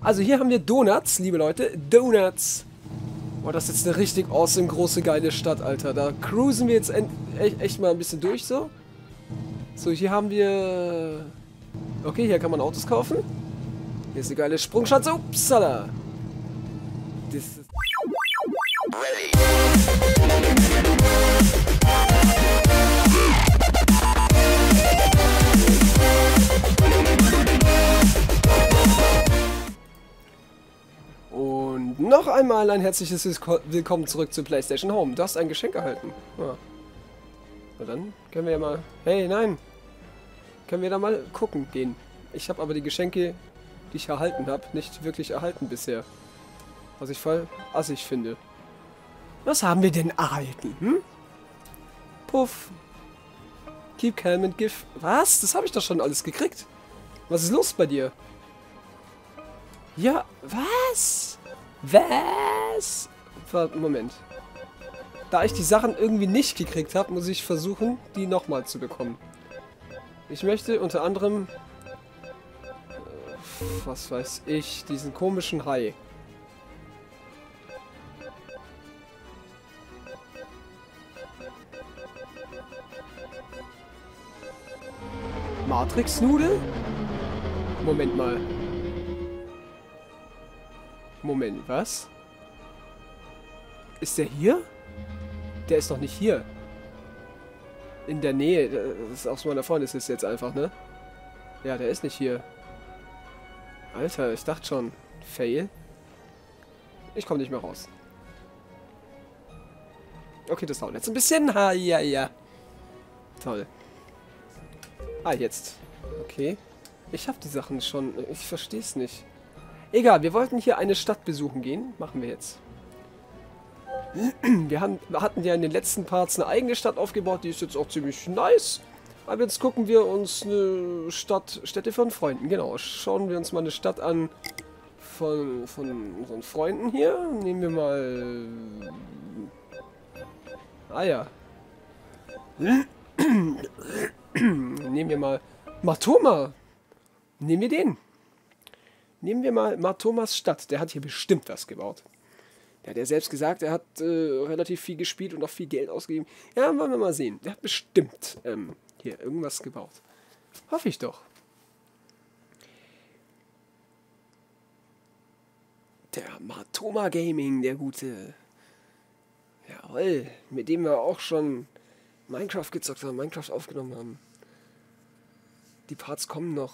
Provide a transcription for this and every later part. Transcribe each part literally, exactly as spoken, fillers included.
Also hier haben wir Donuts, liebe Leute. Donuts. Oh, das ist jetzt eine richtig awesome, große, geile Stadt, Alter. Da cruisen wir jetzt echt, echt mal ein bisschen durch, so. So, hier haben wir... Okay, hier kann man Autos kaufen. Hier ist eine geile Sprungschanze. Upsala. Das ist... Und noch einmal ein herzliches Willkommen zurück zu PlayStation Home. Du hast ein Geschenk erhalten. Ja. Na dann können wir ja mal... Hey, nein! Können wir da mal gucken gehen. Ich habe aber die Geschenke, die ich erhalten habe, nicht wirklich erhalten bisher. Was ich voll assig finde. Was haben wir denn erhalten? Hm? Puff. Keep calm and give... Was? Das habe ich doch schon alles gekriegt. Was ist los bei dir? Ja, was? Was? Warte, Moment. Da ich die Sachen irgendwie nicht gekriegt habe, muss ich versuchen, die nochmal zu bekommen. Ich möchte unter anderem... Äh, was weiß ich, diesen komischen Hai. Matrix-Nudel? Moment mal. Moment, was? Ist der hier? Der ist doch nicht hier. In der Nähe. Das ist aus meiner Freundin ist es jetzt einfach, ne? Ja, der ist nicht hier. Alter, ich dachte schon. Fail. Ich komme nicht mehr raus. Okay, das dauert jetzt ein bisschen. Ha, ja, ja. Toll. Ah, jetzt. Okay. Ich habe die Sachen schon. Ich verstehe es nicht. Egal, wir wollten hier eine Stadt besuchen gehen. Machen wir jetzt. Wir, haben, wir hatten ja in den letzten Parts eine eigene Stadt aufgebaut. Die ist jetzt auch ziemlich nice. Aber jetzt gucken wir uns eine Stadt... Städte von Freunden. Genau, schauen wir uns mal eine Stadt an von, von unseren Freunden hier. Nehmen wir mal... Ah ja. Nehmen wir mal... Matoma! Nehmen wir den. Nehmen wir mal Matomas Stadt. Der hat hier bestimmt was gebaut. Der hat ja selbst gesagt, er hat äh, relativ viel gespielt und auch viel Geld ausgegeben. Ja, wollen wir mal sehen. Der hat bestimmt ähm, hier irgendwas gebaut. Hoffe ich doch. Der Matoma Gaming, der gute. Jawohl, mit dem wir auch schon Minecraft gezockt haben, Minecraft aufgenommen haben. Die Parts kommen noch.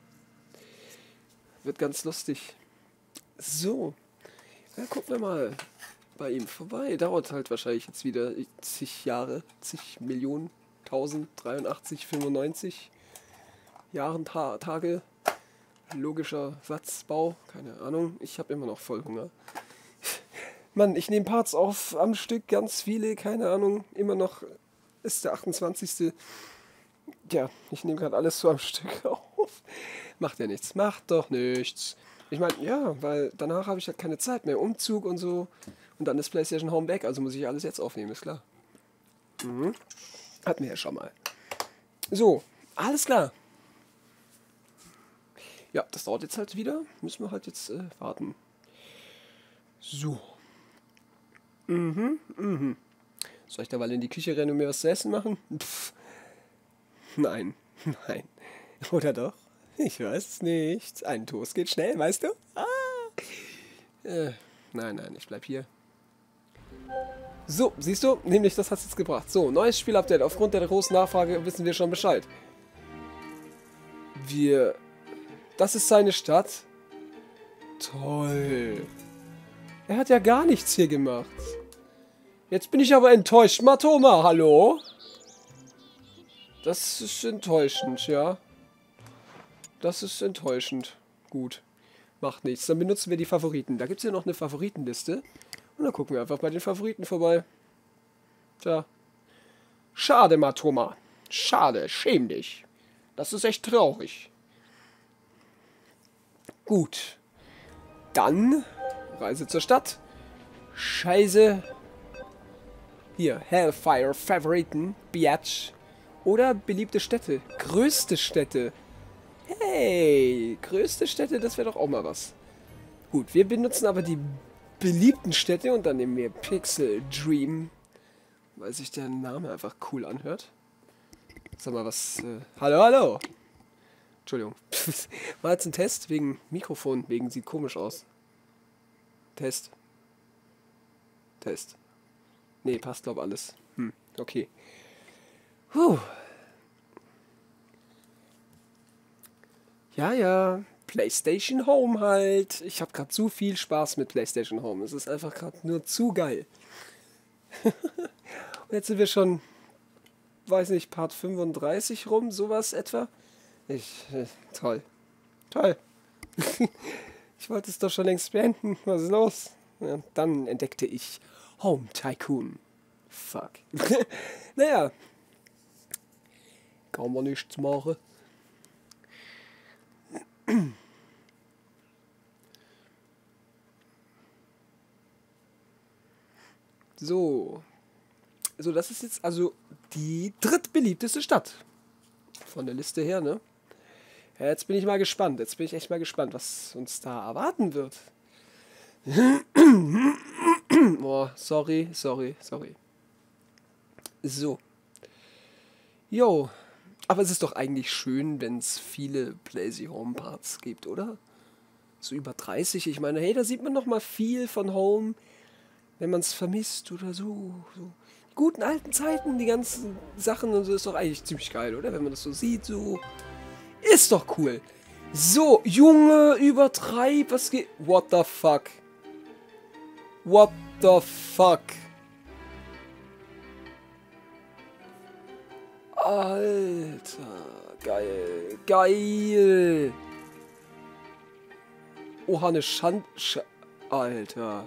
Wird ganz lustig. So. Ja, gucken wir mal bei ihm vorbei. Dauert halt wahrscheinlich jetzt wieder zig Jahre, zig Millionen, tausend, dreiundachtzig, fünfundneunzig Jahren, Ta Tage. Logischer Satzbau, keine Ahnung. Ich habe immer noch voll Hunger. Mann, ich nehme Parts auf am Stück, ganz viele, keine Ahnung. Immer noch ist der achtundzwanzigste Ja, ich nehme gerade alles so am Stück auf. Macht ja nichts, macht doch nichts. Ich meine, ja, weil danach habe ich halt keine Zeit mehr. Umzug und so. Und dann ist PlayStation Home weg, also muss ich alles jetzt aufnehmen, ist klar. Mhm. Hatten wir ja schon mal. So, alles klar. Ja, das dauert jetzt halt wieder. Müssen wir halt jetzt äh, warten. So. Mhm, mhm. Soll ich da mal in die Küche rennen und mir was zu essen machen? Pff. Nein, nein. Oder doch? Ich weiß es nicht. Ein Toast geht schnell, weißt du? Ah. Äh, nein, nein, ich bleib hier. So, siehst du? Nämlich, das hat es jetzt gebracht. So, neues Spielupdate. Aufgrund der großen Nachfrage wissen wir schon Bescheid. Wir... Das ist seine Stadt. Toll. Er hat ja gar nichts hier gemacht. Jetzt bin ich aber enttäuscht. Matoma, hallo? Das ist enttäuschend, ja. Das ist enttäuschend. Gut. Macht nichts. Dann benutzen wir die Favoriten. Da gibt es ja noch eine Favoritenliste. Und dann gucken wir einfach bei den Favoriten vorbei. Tja. Schade, Matoma. Schade. Schäm dich. Das ist echt traurig. Gut. Dann Reise zur Stadt. Scheiße. Hier. Hellfire Favoriten. Biatch. Oder beliebte Städte. Größte Städte. Hey, größte Städte, das wäre doch auch mal was. Gut, wir benutzen aber die beliebten Städte und dann nehmen wir Pixel Dream, weil sich der Name einfach cool anhört. Sag mal, was... Äh, hallo, hallo! Entschuldigung. War jetzt ein Test wegen Mikrofon, wegen sieht komisch aus. Test. Test. Nee, passt glaub alles. Hm, okay. Puh. Ja, ja. PlayStation Home halt. Ich habe gerade zu viel Spaß mit PlayStation Home. Es ist einfach gerade nur zu geil. Und jetzt sind wir schon, weiß nicht, Part fünfunddreißig rum, sowas etwa. Ich, äh, toll. Toll. Ich wollte es doch schon längst beenden. Was ist los? Ja, dann entdeckte ich Home Tycoon. Fuck. Naja. Kann man nichts machen. So. So, das ist jetzt also die drittbeliebteste Stadt. Von der Liste her, ne? Ja, jetzt bin ich mal gespannt. Jetzt bin ich echt mal gespannt, was uns da erwarten wird. Oh, sorry, sorry, sorry. So. Jo. Aber es ist doch eigentlich schön, wenn es viele Playsy Home Parts gibt, oder? So über dreißig. Ich meine, hey, da sieht man noch mal viel von Home, wenn man es vermisst oder so. so. Die guten alten Zeiten, die ganzen Sachen und so ist doch eigentlich ziemlich geil, oder? Wenn man das so sieht, so. Ist doch cool. So, Junge, übertreib, was geht... What the fuck? What the fuck? Alter, geil, geil. Oha, eine Schand... Sch Alter.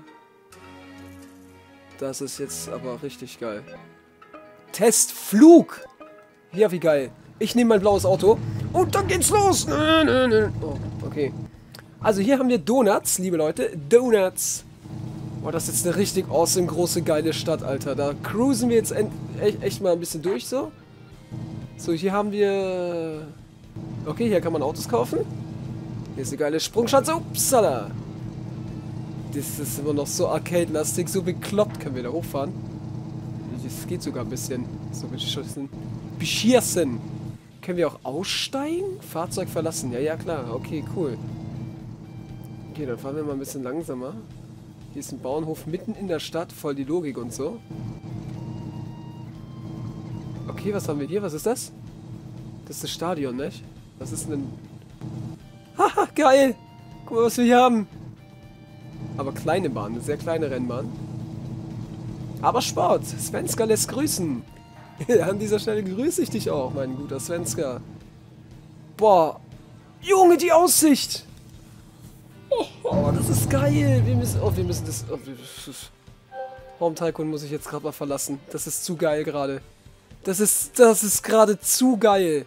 Das ist jetzt aber richtig geil. Testflug! Ja, wie geil. Ich nehme mein blaues Auto und dann geht's los. Oh, okay. Also hier haben wir Donuts, liebe Leute. Donuts. Oh, das ist jetzt eine richtig awesome, große, geile Stadt, Alter. Da cruisen wir jetzt echt, echt mal ein bisschen durch, so. So, hier haben wir... Okay, hier kann man Autos kaufen. Hier ist eine geile Sprungschanze. Upsala. Das ist immer noch so arcade-lastig, so bekloppt. Können wir da hochfahren? Das geht sogar ein bisschen. So beschissen. Beschießen. Können wir auch aussteigen? Fahrzeug verlassen. Ja, ja, klar. Okay, cool. Okay, dann fahren wir mal ein bisschen langsamer. Hier ist ein Bauernhof mitten in der Stadt. Voll die Logik und so. Okay, was haben wir hier? Was ist das? Das ist das Stadion, nicht? Was ist denn... Haha, geil! Guck mal, was wir hier haben. Aber kleine Bahn, eine sehr kleine Rennbahn. Aber Sport. Svenska lässt grüßen. An dieser Stelle grüße ich dich auch, mein guter Svenska. Boah. Junge, die Aussicht. Oh, das ist geil. Wir müssen, oh, wir müssen das... Oh, wir, Home Tycoon muss ich jetzt gerade mal verlassen. Das ist zu geil gerade. Das ist, das ist gerade zu geil.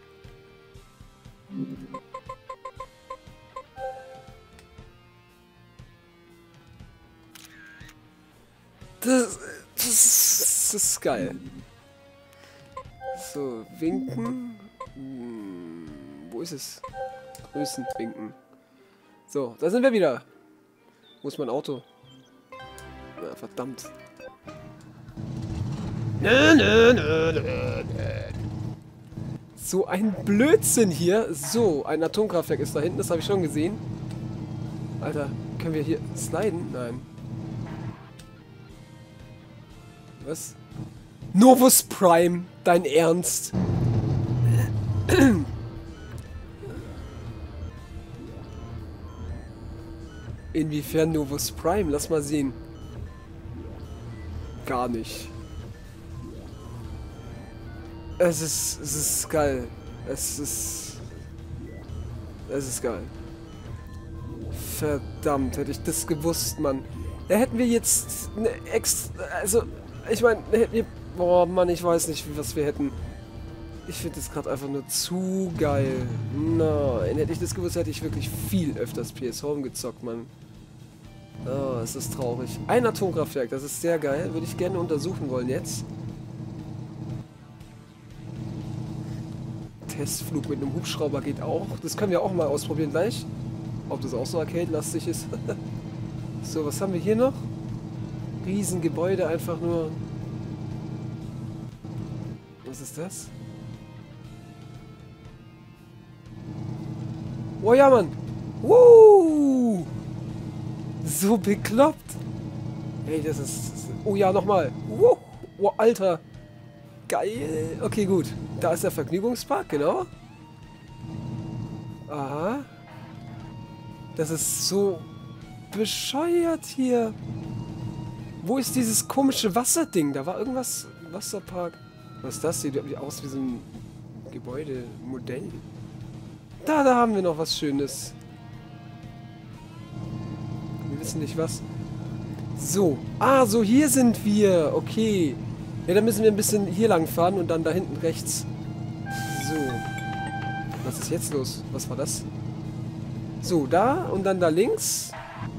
Das, das, das ist geil. So, winken. Hm, wo ist es? Grüßen, winken. So, da sind wir wieder. Wo ist mein Auto? Na, verdammt. Nö, nö, nö, nö, nö. So ein Blödsinn hier. So, ein Atomkraftwerk ist da hinten, das habe ich schon gesehen. Alter, können wir hier sliden? Nein. Was? Novus Prime, dein Ernst? Inwiefern Novus Prime? Lass mal sehen. Gar nicht. Es ist, es ist geil. Es ist... Es ist geil. Verdammt, hätte ich das gewusst, Mann. Da hätten wir jetzt eine extra... Also, ich meine, hätten wir... Boah, Mann, ich weiß nicht, was wir hätten. Ich finde das gerade einfach nur zu geil. Nein, hätte ich das gewusst, hätte ich wirklich viel öfters P S Home gezockt, Mann. Oh, es ist traurig. Ein Atomkraftwerk, das ist sehr geil. Würde ich gerne untersuchen wollen jetzt. Testflug mit einem Hubschrauber geht auch. Das können wir auch mal ausprobieren gleich. ob das auch so arcade-lastig ist. So, was haben wir hier noch? Riesengebäude, einfach nur. Was ist das? Oh ja, Mann! Woo! So bekloppt! Ey, das ist... Oh ja, nochmal! Wow! Oh, Alter! Geil! Okay, gut. Da ist der Vergnügungspark, genau. Aha. Das ist so bescheuert hier. Wo ist dieses komische Wasserding? Da war irgendwas... Wasserpark. Was ist das? Sieht irgendwie aus wie so ein Gebäudemodell. Da, da haben wir noch was Schönes. Wir wissen nicht was. So. Ah, so hier sind wir. Okay. Ja, dann müssen wir ein bisschen hier lang fahren und dann da hinten rechts. So. Was ist jetzt los? Was war das? So, da und dann da links.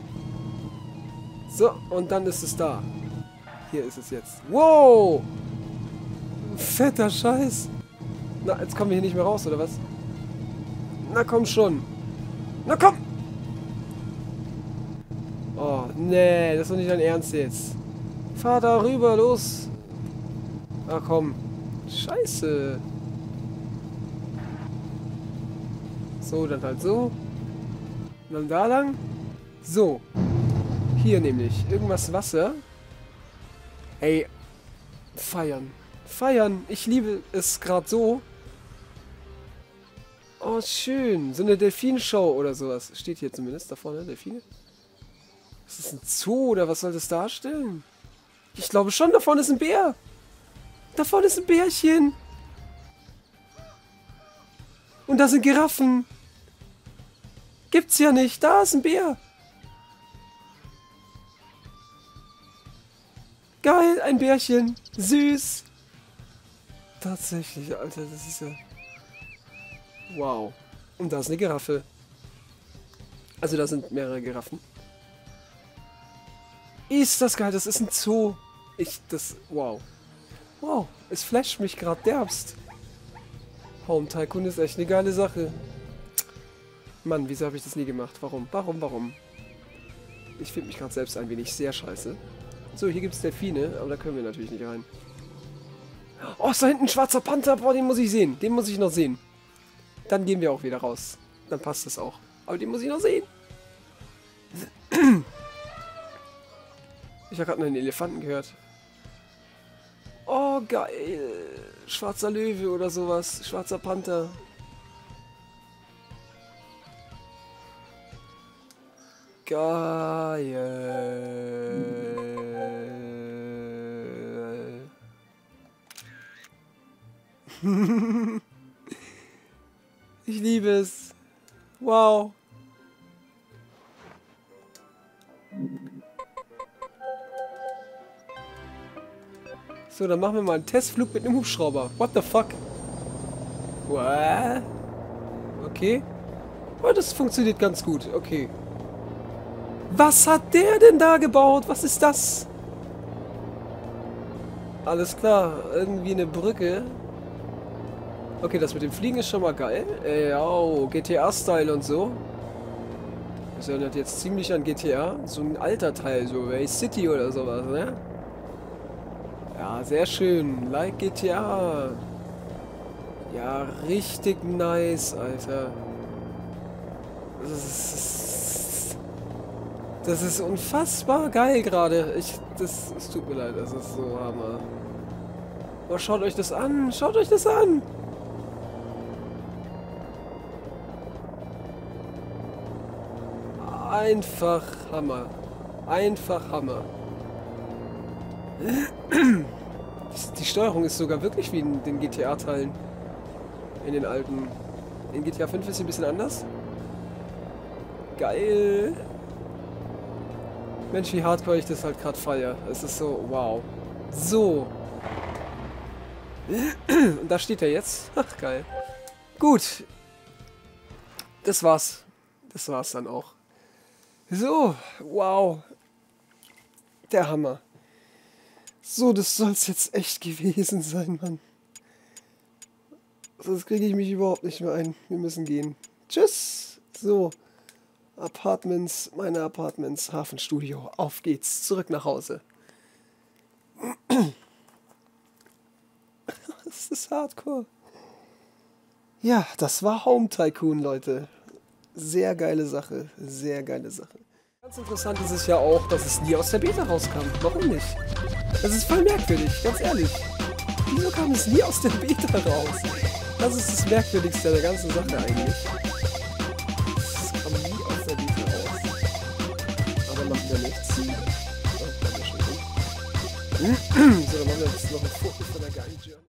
So, und dann ist es da. Hier ist es jetzt. Wow! Fetter Scheiß. Na, jetzt kommen wir hier nicht mehr raus, oder was? Na komm schon. Na komm! Oh, nee, das ist doch nicht dein Ernst jetzt. Fahr da rüber, los. Ach komm. Scheiße. So, dann halt so. Und dann da lang. So. Hier nämlich. Irgendwas Wasser. Ey. Feiern. Feiern. Ich liebe es gerade so. Oh, schön. So eine Delfinshow oder sowas. Steht hier zumindest da vorne, Delfine. Ist das ein Zoo oder was soll das darstellen? Ich glaube schon, da vorne ist ein Bär. Da vorne ist ein Bärchen. Und da sind Giraffen. Gibt's ja nicht. Da ist ein Bär. Geil, ein Bärchen. Süß. Tatsächlich, Alter, das ist ja... Wow. Und da ist eine Giraffe. Also da sind mehrere Giraffen. Ist das geil, das ist ein Zoo. Ich, das, wow. Wow, es flasht mich gerade derbst. Home Tycoon ist echt eine geile Sache. Mann, wieso habe ich das nie gemacht? Warum, warum, warum? Ich finde mich gerade selbst ein wenig sehr scheiße. So, hier gibt es Delfine, aber da können wir natürlich nicht rein. Oh, ist da hinten ein schwarzer Panther. Boah, den muss ich sehen. Den muss ich noch sehen. Dann gehen wir auch wieder raus. Dann passt das auch. Aber den muss ich noch sehen. Ich habe gerade einen Elefanten gehört. Oh, geil. Schwarzer Löwe oder sowas. Schwarzer Panther. Geil. Ich liebe es. Wow. So, dann machen wir mal einen Testflug mit einem Hubschrauber. What the fuck? What? Okay. Oh, das funktioniert ganz gut. Okay. Was hat der denn da gebaut? Was ist das? Alles klar. Irgendwie eine Brücke. Okay, das mit dem Fliegen ist schon mal geil. Ey, oh, G T A-Style und so. Das erinnert jetzt ziemlich an G T A. So ein alter Teil, so Race City oder sowas, ne? Ja, sehr schön. Like G T A. Ja, richtig nice, Alter. Das ist, das ist unfassbar geil gerade. Ich, das, es tut mir leid, das ist so Hammer. Aber schaut euch das an. Schaut euch das an. Einfach Hammer. Einfach Hammer. Die Steuerung ist sogar wirklich wie in den G T A-Teilen. In den alten. In G T A fünf ist sie ein bisschen anders. Geil. Mensch, wie hardcore ich das halt gerade feiere. Es ist so, wow. So. Und da steht er jetzt. Ach, geil. Gut. Das war's. Das war's dann auch. So, wow. Der Hammer. So, das soll's jetzt echt gewesen sein, Mann. Sonst kriege ich mich überhaupt nicht mehr ein. Wir müssen gehen. Tschüss. So. Apartments, meine Apartments, Hafenstudio. Auf geht's, zurück nach Hause. Das ist hardcore. Ja, das war Home Tycoon, Leute. Sehr geile Sache, sehr geile Sache. Ganz interessant ist es ja auch, dass es nie aus der Beta rauskam. Warum nicht? Das ist voll merkwürdig, ganz ehrlich. Wieso kam es nie aus der Beta raus? Das ist das Merkwürdigste der ganzen Sache eigentlich. Es kam nie aus der Beta raus. Aber macht ja nichts. Oh, so, dann machen wir jetzt noch ein Fokus von der geilen Journey.